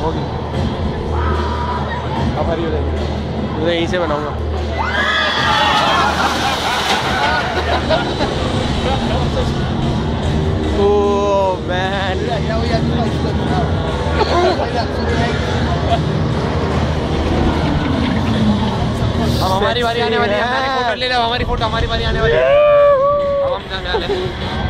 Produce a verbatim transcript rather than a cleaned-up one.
होगी। अब हरी हो जाएगी, मुझे यहीं से बनाऊंगा। ओह मैन, अब हमारी बारी आने वाली है। हमारी फोटो ले लो, हमारी फोटो हमारी बारी आने वाली है। अब हम जाने वाले हैं।